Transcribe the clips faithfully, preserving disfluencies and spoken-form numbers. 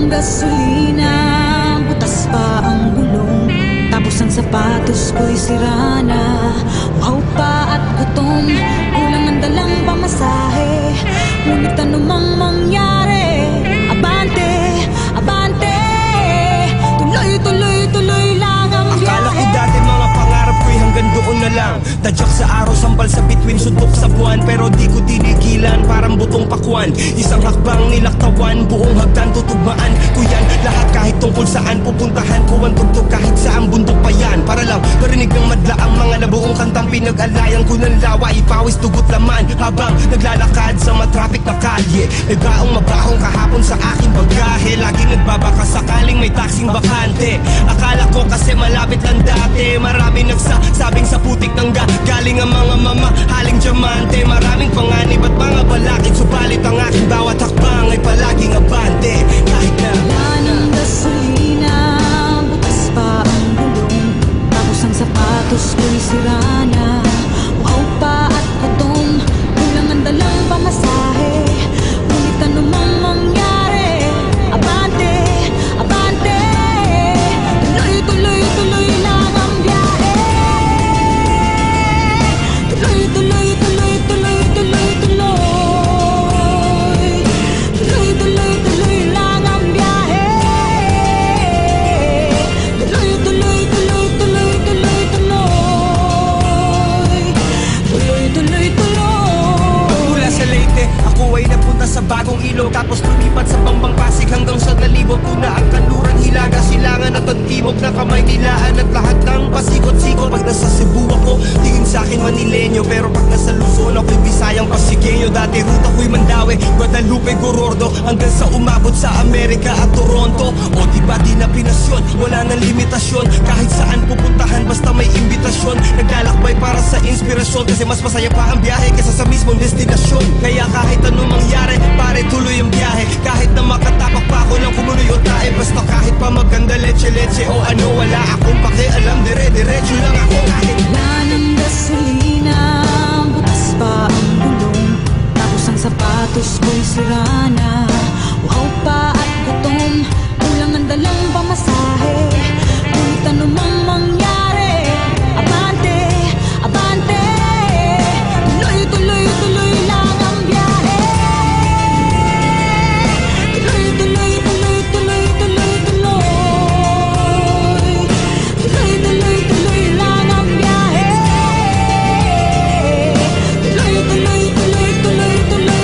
gasolina, butas pa ang gulong, tapos ang sapatos ko'y sira na. Uhaw pa at gutom, kulang ang dalang pamasahe. Ngunit anumang mangyari, abante, abante, tuloy, tuloy, tuloy lang ang biyahe. Akala ko dati mga pangarap ko'y hanggang doon na lang. Tadyak sa araw, sampal sa bituin, suntok sa buwan. Pero di ko tinigilan, parang butong pakwan. Isang hakbang nilaktawan, buong hagdan tutugmaan ko yan. Lahat kahit tungkol saan pupuntahan ko ang tugtog kahit saan bundok pa yan. Para lang marinig ng madla ang mga nabuong kantang pinag-alayan ko ng lawa. Ipawis tugot laman habang naglalakad sa matraffic na kalye. Nagbaong mabahong kahapon sa aking bagahe. Lagi nagbabaka sakaling may taksing bakante. Akala ko kasi malapit lang dati. Marami nagsasabing sa putik ng galing ang mga mamahaling diamante. Maraming panganib at mga balakid, subalit ang aking bawat hakbang ay palaging abante. Kahit na wala ng gasolina, butas pa ang gulong, tapos ang sapatos ko'y sira na. Uhaw pa at gutom, kulang ang dalang pamasahe. Ngunit anumang mangyari, abante, abante, tuloy, tuloy, tuloy lang ang biyahe. Tuloy, tuloy, tuloy, tuloy, tuloy, tuloy, tuloy, tuloy, tuloy lang ang biyahe. Tuloy, tuloy, tuloy, tuloy, tuloy, tuloy, tuloy, tuloy, tuloy. mula sa Leyte, ako ay napunta sa Bagong Ilog. Tapos lumipat sa Bambang Pasig hanggang sa Nalibot. Una ang Kanluran, Hilaga, Silangan at ang Timog na kamay nilaan at lahat ng pasikot-sikot. Pag nasa Cebu ako, tingin sa akin Manileño. Pero pag nasa Luzon ako'y Bisayang Pasigueño. Dati ruta ko'y Mandaue, Guadalupe, Gorordo, hanggang sa umabot sa Amerika at Toronto. O diba di na pinasyon, wala nang limitasyon. Kahit saan pupuntahan basta may imbitasyon. Naglalakbay para sa inspirasyon, kasi mas masaya pa ang biyahe kaysa sa mismong destinasyon. Kaya kahit anong mangyari, pare tuloy ang biyahe. Kahit na makatapak pa ako ng kumuloy o tae, basta kahit pa maganda leche-leche o ano, wala akong pakialam, dire-diretso lang ako. Kahit wala ng gasolina, butas pa ang gulong, tapos ang sapatos ko'y sira na. Uhaw pa at gutom, kulang ang dalang pamasahe. Ngunit anumang mangyari, abante, abante, tuloy, tuloy, tuloy lang ang biyahe. Tuloy, tuloy, tuloy, tuloy, tuloy, tuloy, tuloy, tuloy, tuloy lang ang biyahe. Tuloy, tuloy, tuloy, tuloy, tuloy,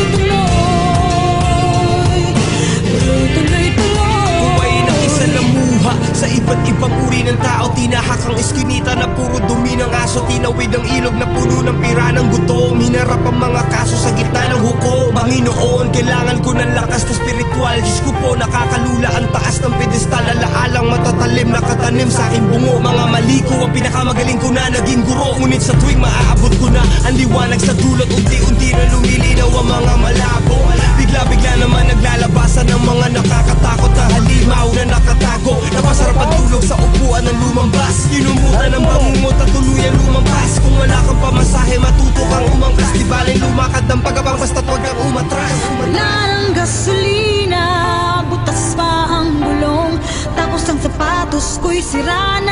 tuloy, tuloy, tuloy. buhay ng isa na muha sa iba't ibang uri ng tao. Tinahak ang eskinita na puro dumi ng aso. Tinawid ang ilog na puno ng pira ng gutom. Hinarap ang mga kaso sa gitna ng hukom. Panginoon, kailangan ko ng lakas na spiritual. Diyos ko po, nakakalula ang taas ng pedestal. Alaalang matatalim na katanim sa aking bungo. Mga mali ko ang pinakamagaling ko na naging guro. Ngunit sa tuwing maaabot ko na ang liwanag sa dulot, unti-unti na lumilinaw ang mga malabo. Bigla-bigla naman naglalabasan ng mga nakakatakot na halimaw na nakatago. Napasarap ang tulog sa upuan ng lumang bus. Inumutan ng bangungot at tuluyan lumampas. Kung wala kang pamasahe, matuto kang umangkas. Di balay lumakad ng pagabang, basta't wag kang umatras. Wala ng gasolina, butas pa ang gulong, tapos ang sapatos ko'y sira